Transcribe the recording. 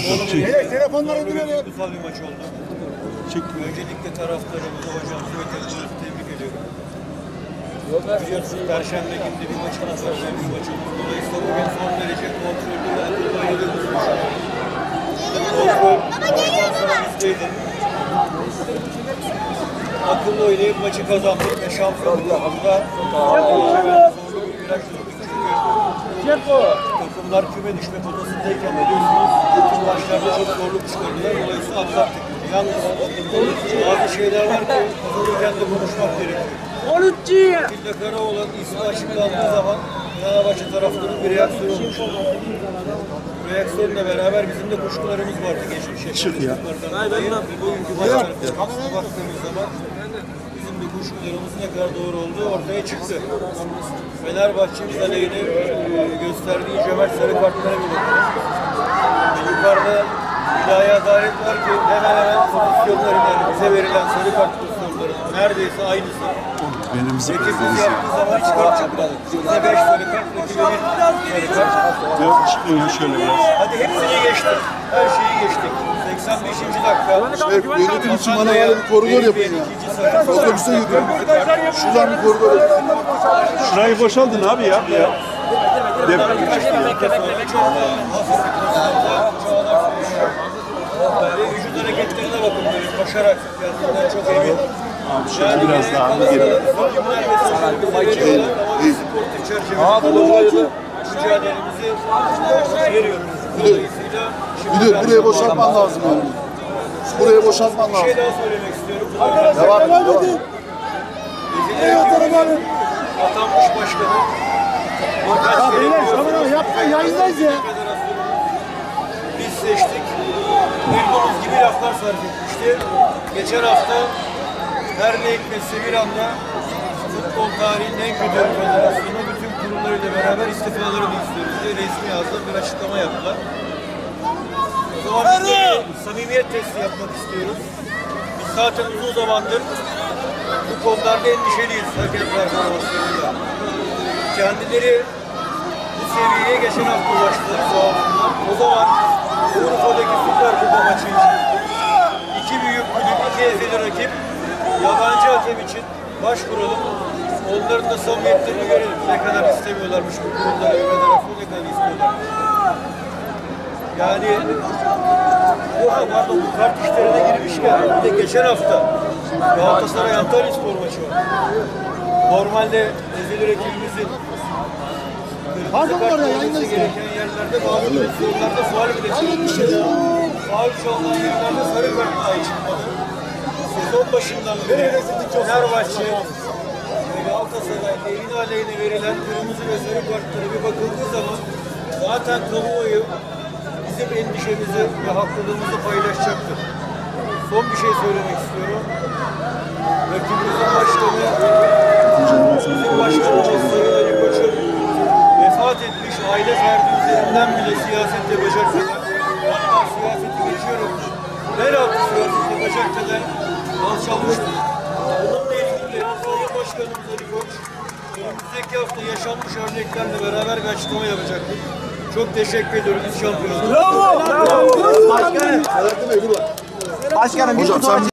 Telefonları indirelim. Kutsal bir maç oldu. Öncelikle taraftarımızı, hocamızı ve tezgahımızı tebrik ediyorum. Biliyorsunuz Perşembe günü bir maçımız var, bir maçımız. Dolayısıyla bugün son derece kontrollü ve akıllı oynadığımız düşünüyorum. Kontrol, ondan sonra bizdeydi. Akıllı oynayıp maçı kazandık ve şampiyonluğumuzda takımlar küme düşme potasındayken biliyorsunuz bütün maçlarda çok zorluk çıkardılar. Dolayısıyla atlattık. Yalnız bazı şeyler var ki kazanırken de konuşmak gerekiyor. Tilde Karaoğlan'ın ismi açıklandığı zaman Fenerbahçe taraftarının bir reaksiyonu olmuş. Bu reaksiyonla beraber bizim de kuşkularımız vardı geçmişe. Bugünkü maçlara baktığımız zaman bizim de kuşkularımızın ne kadar doğru olduğu ortaya çıktı. Fenerbahçe'miz aleyhine gösterdiği cömert sarı kartlara bir bakalım. Yukarıda ilahi adalet var ki hemen hemen pozisyonların, yani bize verilen sarı kart pozisyonların neredeyse aynısı. Rakibimiz yaptığı zaman hiç kart çıkmadı. Bize 5 sarı kart, rakibe 1 sarı kart. Yok çıkmıyor şöyle biraz. Hadi hepsini geçtik. Her şeyi geçtik. 85. dakika. Yönetim için bana böyle bir koridor yapın ya. Otobüse gidiyorum. Şuradan bir koridor yapın. Şurayı boşaldın abi ya. Vücut hareketlerine bakın böyle koşarak kendinden çok emin. Abi şöyle biraz daha geri. Sportif çerçevede mücadelemizi veriyoruz. Dolayısıyla Müdür buraya boşaltman lazım yani. Buraya boşaltman bir lazım. şey daha söylemek istiyorum. Devam edin. Atanmış başkanı. Yapma yayındayız ya. Biz seçtik. Duyduğumuz gibi laflar sarf etmişti. Geçen hafta her ne hikmetse bir anda futbol tarihinin en kötü federasyonu bütün kurullarıyla beraber istifalarını istiyoruz diye resmi yazdı bir açıklama yaptılar. O zaman biz de bir samimiyet testi yapmak istiyoruz. Biz zaten uzun zamandır bu konularda endişeliyiz hakem performanslarında. Kendileri bu seviyeye geçen hafta ulaştılar sağ olsunlar. O zaman Urfa'daki Süper Kupa maçı için iki büyük kulüp, iki ezeli rakip yabancı hakem için başvuralım. Onların da samimiyetlerini görelim. Ne kadar istemiyorlarmış bu kurulları, federasyonu ne kadar istiyorlar. Yani bu kart işlerine girmişken bir de geçen hafta Galatasaray Antalyaspor maçı var. Normalde ezeli rakibimizin kırmızı kart gereken yerlerde bazı pozisyonlarda faul bile çıkmıştı. Faul çalınan yerlerde sarı kart dahi çıkmadı. Sezon başından beri Fenerbahçe ve Galatasaray evine aleyhine verilen kırmızı ve sarı kartlara bir bakıldığı zaman zaten kamuoyu bizim endişemizi ve haklılığımızı paylaşacaktır. Son bir şey söylemek istiyorum. Rakibimizin başkanı, bizim başkanımız Sayın Ali Koç'un vefat etmiş aile ferdi üzerinden bile siyaset yapacak kadar, hatta siyaseti geçiyorum, herhalde siyaset yapacak kadar alçalmıştır. Bununla ilgili Sayın Başkanımız Ali Koç, önümüzdeki hafta yaşanmış örneklerle beraber bir açıklama yapacaktır. Çok teşekkür ediyoruz. Biz şampiyonuz. Bravo! Bravo! Başkanım. Başkanım.